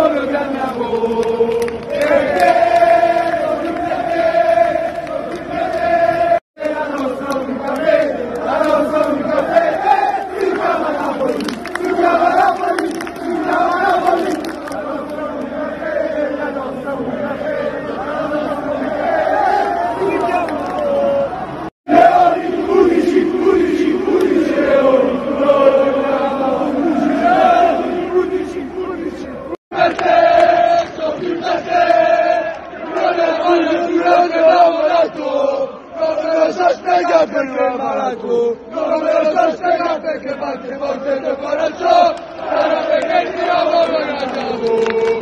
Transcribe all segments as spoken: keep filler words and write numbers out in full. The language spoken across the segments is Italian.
dove andiamo? Perché la nostra unica fede, la nostra unica fede, si chiama Napoli, si chiama Napoli, si chiama Napoli. La nostra unica fede, la nostra unica fede, la nostra unica fede, si chiama Leoni, unici, unici, unici leoni, loro chiamano unici leoni, unici, unici. Per te, sono più per te, non è voglio più che ho lavorato, non me lo so spiegare perché è malato, non me lo so spiegare perché quante volte il coraggio, sarà perché ti amo ragazzato.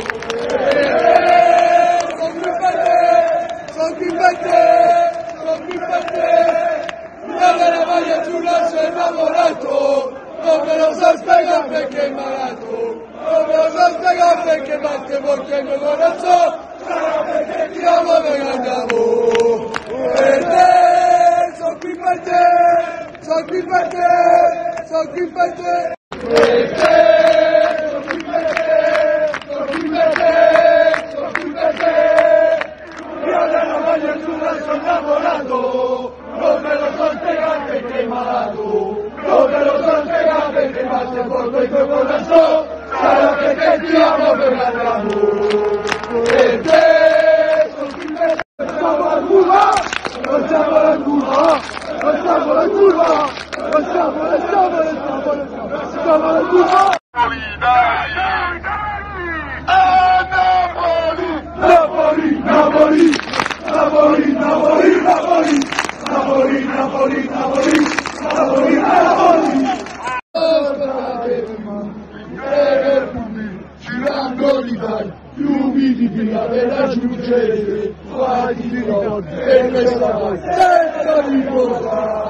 Sono più per te, sono più per te, sono più per te, non me la voglio più lasciare innamorato, non me lo so spiegare perché è malato. Non me lo so spiegare perché quante volte il mio corazzo, sarà perché ti amo e andiamo. Per te, sono qui per te, sono qui per te, sono qui per te. Per te, sono qui per te, sono qui per te, sono qui per te. Io nella voglio più lascio innamorato, non me lo so spiegare perché è malato, non me lo so spiegare perché quante volte il tuo corazzo, sarà perché ti amo per l'amore. Per te, sono qui per te. Facciamo la curva, facciamo la curva, facciamo la curva, facciamo, lasciamo, lasciamo, facciamo la curva. Napoli, Napoli, Napoli, Napoli, Napoli, Napoli, Napoli, Napoli, Napoli, Napoli, Napoli. Girando l'Italia, più umidi della giungere, fatti di notte, e questa volta senza riposa.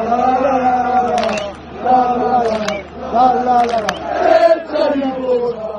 Senza riposa.